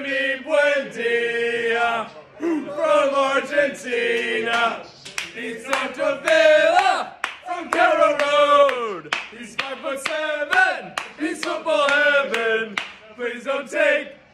Emi Buendia from Argentina. He's Dr. Villa from Carrow Road. He's 5'7", he's football heaven. Please don't take